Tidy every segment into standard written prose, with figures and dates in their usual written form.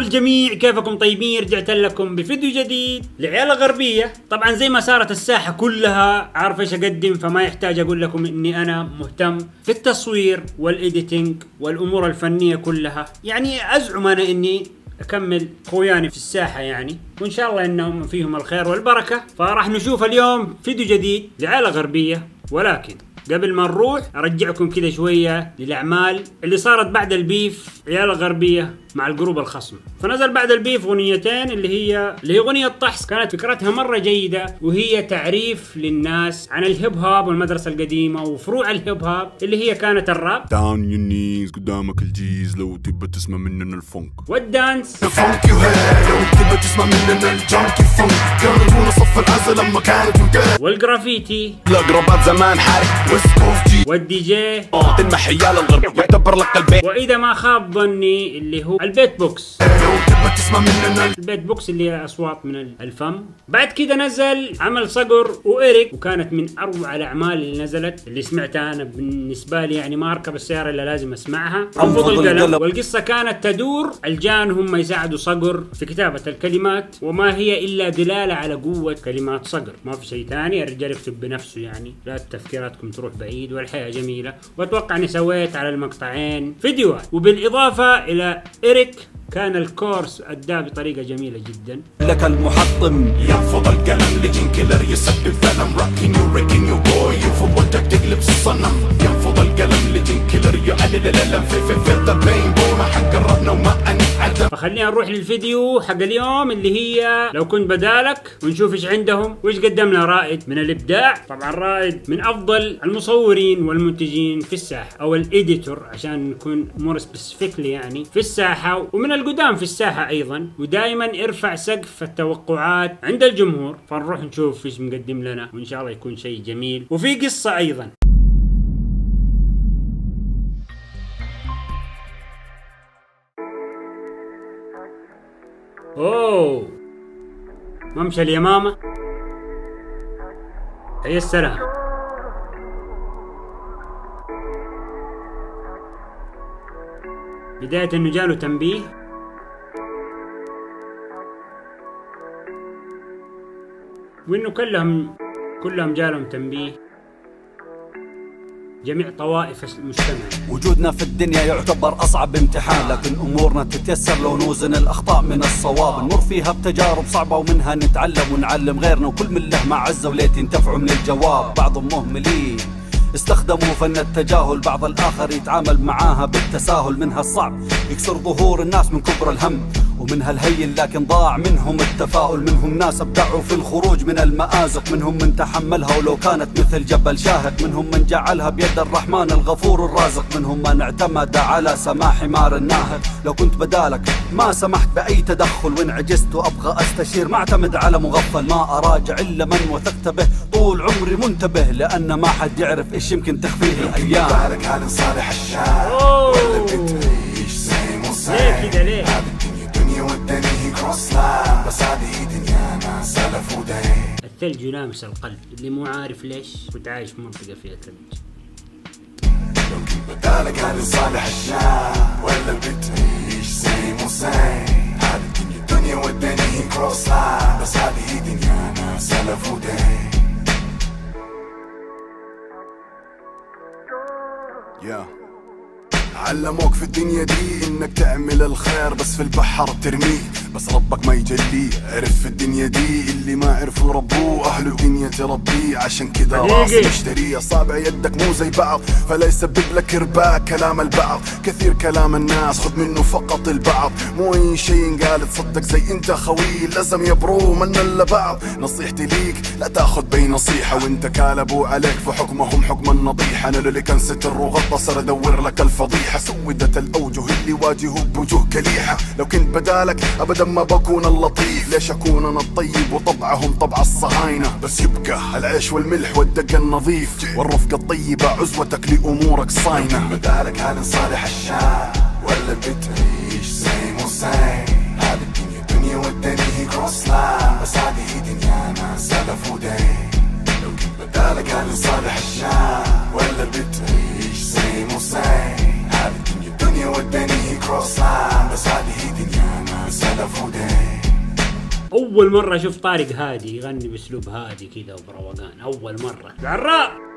الجميع، كيفكم طيبين؟ رجعت لكم بفيديو جديد لعيال غربية. طبعا زي ما صارت الساحة كلها عارف ايش اقدم، فما يحتاج اقول لكم اني انا مهتم في التصوير والايديتنج والامور الفنية كلها. يعني ازعم انا اني اكمل خوياني في الساحة يعني، وان شاء الله انهم فيهم الخير والبركة. فراح نشوف اليوم فيديو جديد لعيال غربية، ولكن قبل ما نروح ارجعكم كذا شويه للاعمال اللي صارت بعد البيف عيال الغربيه مع الجروب الخصم. فنزل بعد البيف اغنيتين اللي هي اغنيه طحس، كانت فكرتها مره جيده، وهي تعريف للناس عن الهيب هوب والمدرسه القديمه وفروع الهيب هوب اللي هي كانت الراب. داون يور نيز قدامك الجيز لو تبى تسمع مننا الفونك والدانس الفونك يوهي لو تبى تسمع مننا الجانكي فونك، كانوا صف العزل لما كانت مقال. والجرافيتي الاقربات زمان حرك والدي جي تنمح عيال الغرب يعتبر لك البيت. واذا ما خاب ظني اللي هو البيت بوكس. لو تبى تسمع مننا البيت بوكس اللي هي اصوات من الفم. بعد كده نزل عمل صقر وإيريك، وكانت من اروع الاعمال اللي نزلت، اللي سمعتها انا بالنسبه لي يعني ما اركب السياره الا لازم اسمعها. انفض القلم. والقصه كانت تدور الجان هم يساعدوا صقر في كتابه الكلمات، وما هي الا دلاله على قوه كلمات صقر، ما في شيء ثاني. الرجال يكتب بنفسه يعني، لا تفكيراتكم تروح بعيد، والحياه جميله. واتوقع اني سويت على المقطعين فيديوهات، وبالاضافه الى إيريك كان الكورس أداه بطريقة جميلة جدا. لك المحطم ينفض القلم لجين كيلر يسبب فلم، راكين يو ريكين يو بوي وفضلتك تقلب الصنم. ينفض القلم لجين كيلر يعلل الالم في ذا بين بو، ما حق قربنا وما انعدم. فخلينا نروح للفيديو حق اليوم اللي هي لو كنت بدالك، ونشوف ايش عندهم وايش قدم لنا رائد من الابداع. طبعا رائد من افضل المصورين والمنتجين في الساحة، او الايديتور عشان نكون مور سبيسيفيكلي يعني في الساحة، ومن القدام في الساحة ايضا، ودائما ارفع سقف التوقعات عند الجمهور. فنروح نشوف ايش مقدم لنا، وان شاء الله يكون شيء جميل وفي قصة ايضا. اوه ممشى اليمامة، هي السلام. بداية انه جاله تنبيه، وانه كلهم جالهم تنبيه، جميع طوائف المجتمع. وجودنا في الدنيا يعتبر أصعب امتحان، لكن أمورنا تتيسر لو نوزن الأخطاء من الصواب. نمر فيها بتجارب صعبة ومنها نتعلم ونعلم غيرنا، وكل من له مع عزة وليت ينتفعوا من الجواب. بعضهم مهملين استخدموا فن التجاهل، بعض الآخر يتعامل معاها بالتساهل. منها الصعب يكسر ظهور الناس من كبر الهم، ومنها الهين لكن ضاع منهم التفاؤل. منهم ناس ابدعوا في الخروج من المآزق، منهم من تحملها ولو كانت مثل جبل شاهق، منهم من جعلها بيد الرحمن الغفور الرازق، منهم من اعتمد على سماح حمار الناهق. لو كنت بدالك ما سمحت بأي تدخل، وإن عجزت وأبغى أستشير ما اعتمد على مغفل. ما أراجع إلا من وثقت به، طول عمري منتبه لأن ما حد يعرف إيش يمكن تخفيه الأيام. بالك هذا صالح الشام ولا بتعيش زي ليه كده ليه؟ الدنيا والدنيا كروس لاين، بس هذه دنيانا سلف ودين. الثلج يلامس القلب، اللي مو عارف ليش كنت عايش في منطقة فيها ثلج. لو كنت بدالك هذا صالح الشام ولا بتعيش زي موسين، هذه الدنيا والدنيا كروس لاين، بس هذه دنيانا سلف ودين. علموك في الدنيا دي انك تعمل الخير بس في البحر ترميه، بس ربك ما يجليه. عرف في الدنيا دي اللي ما عرفوا ربوه، اهل الدنيا تربيه، عشان كذا راسي مشتريه. صابع يدك مو زي بعض فلا يسبب لك ارباك كلام البعض. كثير كلام الناس خذ منه فقط البعض، مو اي شيء ينقال تصدق زي انت خوي. لازم يبرو من الا بعض. نصيحتي ليك لا تاخذ بي نصيحه وانت كالبوا عليك في حكمهم حكم النضيح. انا اللي كان ستر وغطى صار ادور لك الفضيحه، سودت الاوجه اللي واجهوا بوجوه كليحه. لو كنت بدالك ابدا ما بكون اللطيف، ليش اكون انا الطيب وطبعهم طبع الصهاينه. بس يبقى العيش والملح والدق النظيف والرفقه الطيبه عزوتك لامورك صاينه. بدالك هذا صالح الشام ولا بتعيش زي موسين، هذه الدنيا دنيا والدنيا كروس لاين، بس هذه دنيانا سلف ودين. لو كنت بدالك هذا صالح الشام ولا بتعيش زي موسين، هذه الدنيا والدنيا كروس لاين، بس هذه دنيانا سلف اول مرة اشوف طارق هادي يغني باسلوب هادي كذا وبروقان، اول مرة. العراء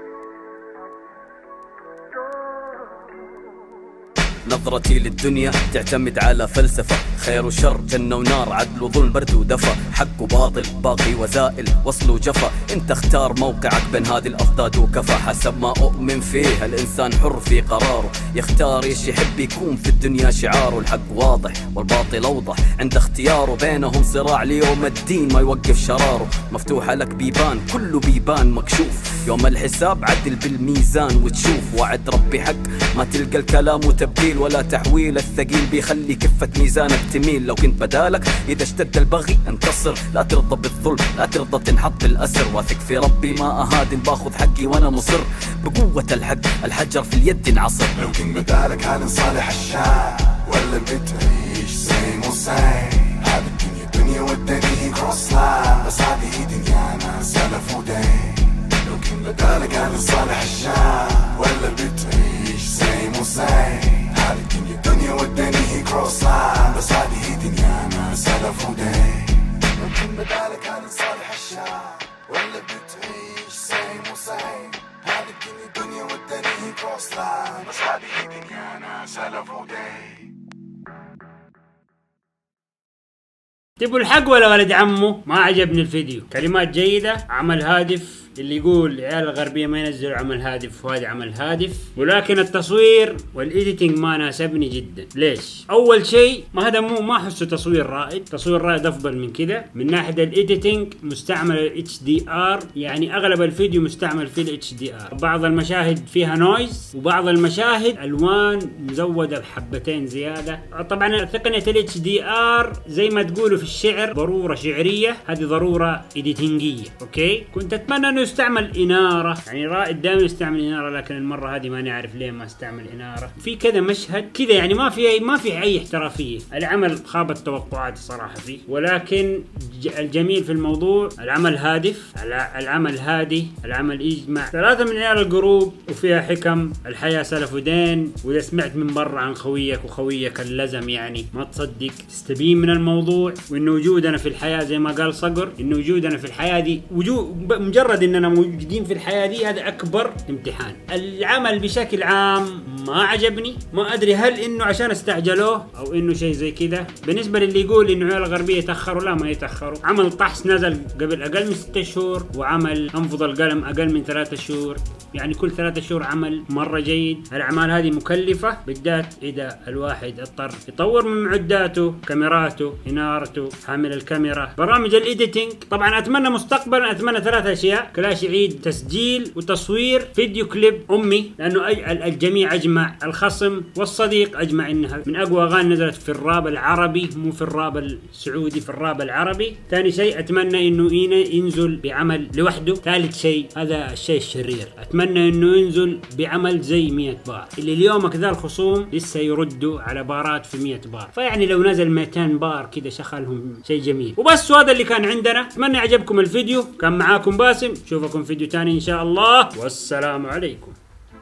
نظرتي للدنيا تعتمد على فلسفة، خير وشر، جنة ونار، عدل وظلم، برد ودفى، حق وباطل، باقي وزائل، وصل وجفا. انت اختار موقعك بين هذه الأضداد وكفى، حسب ما أؤمن فيه. الإنسان حر في قراره، يختار ايش يحب يكون في الدنيا شعاره. الحق واضح والباطل أوضح، عند اختياره بينهم صراع ليوم الدين ما يوقف شراره. مفتوحة لك بيبان، كله بيبان مكشوف، يوم الحساب عدل بالميزان وتشوف. وعد ربي حق، ما تلقى الكلام وتبديل ولا تحويل، الثقيل بيخلي كفة ميزانك تميل. لو كنت بدالك إذا اشتد البغي انتصر، لا ترضى بالظلم، لا ترضى تنحط بالأسر. واثق في ربي ما أهادن، باخذ حقي وأنا مصر، بقوة الحق الحجر في اليد انعصر. لو كنت بدالك هل نصالح الشام ولا بتعيش سيم وسيم؟ هذه الدنيا دنيا والدنيا كروس لاين، بس هذه دنيانا سلف ودين. لو كنت بدالك هل نصالح الشام ولا بتعيش سيم وسيم؟ هذه الدنيا دنيا والدنيا كروس لاين، بس هذه دنيانا سلف ودين. لو كنت بدالك هل نصالح الشام ولا بتعيش سيم وسيم؟ هذه الدنيا دنيا والدنيا كروس لاين، بس هذه دنيانا سلف ودين. تبوا الحق ولا ولد عمه؟ ما عجبني الفيديو، كلمات جيدة، عمل هادف. اللي يقول العيال الغربية ما ينزلوا عمل هادف، وهذا عمل هادف. ولكن التصوير والايديتنج ما ناسبني جدا. ليش؟ اول شيء ما هذا ما احسه تصوير رائد، تصوير رائد افضل من كذا. من ناحية الايديتنج مستعمل HDR، يعني اغلب الفيديو مستعمل فيه HDR. بعض المشاهد فيها نويز، وبعض المشاهد الوان مزودة بحبتين زيادة. طبعا تقنية HDR زي ما تقولوا في الشعر ضرورة شعرية، هذه ضرورة ايديتنجية. اوكي، كنت اتمنى انه يستعمل اناره، يعني رائد دائما يستعمل اناره، لكن المره هذه ما نعرف ليه ما استعمل اناره. في كذا مشهد كذا يعني ما في اي احترافيه. العمل خابت توقعاتي صراحه فيه، ولكن الجميل في الموضوع العمل هادف، العمل هادي، العمل يجمع 3 من عيال الجروب، وفيها حكم. الحياه سلف ودين، واذا سمعت من برا عن خويك وخويك اللزم يعني ما تصدق، تستبين من الموضوع. وانه وجودنا في الحياه زي ما قال صقر، انه وجودنا في الحياه دي مجرد اننا موجودين في الحياة دي هذا اكبر امتحان. العمل بشكل عام ما عجبني، ما ادري هل انه عشان استعجلوه او انه شيء زي كذا. بالنسبة للي يقول انه عيال الغربية يتأخروا، لا ما يتأخروا. عمل طحس نزل قبل اقل من 6 شهور، وعمل انفض القلم اقل من 3 شهور، يعني كل 3 شهور عمل مرة جيد. الاعمال هذه مكلفة، بالذات اذا الواحد اضطر يطور من معداته، كاميراته، انارته، حامل الكاميرا، برامج الايديتنج. طبعا اتمنى مستقبلا، اتمنى 3 اشياء: كلاش يعيد تسجيل وتصوير فيديو كليب امي، لانه الجميع اجمع، الخصم والصديق اجمع انها من اقوى اغاني نزلت في الراب العربي، مو في الراب السعودي، في الراب العربي. ثاني شيء اتمنى انه ينزل بعمل لوحده. ثالث شيء، هذا الشيء الشرير، اتمنى انه ينزل بعمل زي 100 بار، اللي اليوم كذا الخصوم لسه يردوا على بارات في 100 بار. فيعني لو نزل 200 بار كذا شخلهم شيء جميل. وبس، وهذا اللي كان عندنا. اتمنى عجبكم الفيديو. كان معاكم باسم، اشوفكم فيديو تاني ان شاء الله، والسلام عليكم.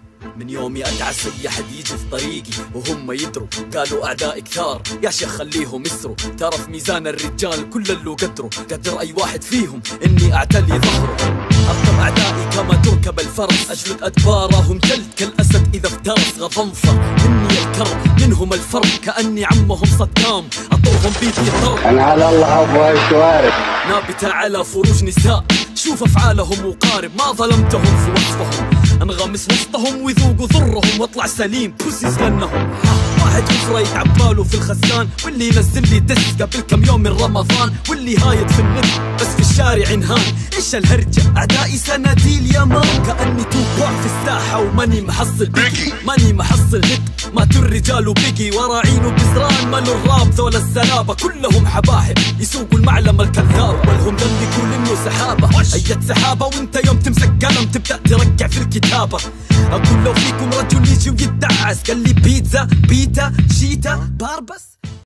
من يومي اتعس اي حد يجي في طريقي وهم يدروا، قالوا اعدائي كثار يا شيخ خليهم يسروا. ترى في ميزان الرجال كل اللي قدروا، قدر اي واحد فيهم اني اعتلي ظهره. اركب اعدائي كما تركب الفرس، اجلد ادبارهم جلد كالاسد اذا افترس. غضنفر مني الكرم، منهم الفرق، كاني عمهم صدام اطرهم بيدي الضرب. انا على الله ابغى الشوارع نابته على فروج نساء، شوف افعالهم وقارب، ما ظلمتهم في وصفهم. انغمس وسطهم ويذوقوا ضرهم واطلع سليم بوسيس لانهم. واحد كفره يتعباله في الخزان، واللي ينزل لي دس قبل كم يوم من رمضان، واللي هايد في النت بس في الشارع انهان. ايش الهرجه؟ اعدائي سناديل يا مان، كاني توقع في الساحه وماني محصل بيجي، ماني محصل هيك. ماتوا الرجال وبقي وراعين وبزران، مالوا الراب ذول الزلابه كلهم حباحب، يسوقوا المعلم الكذاب والهم ذنب يقول انه سحابه. اية سحابه وانت يوم تمسك قلم تبدا ترجع في الكتابه. اقول لو فيكم رجل يجي ويدعس، قال لي بيتزا بيتا شيتا باربس.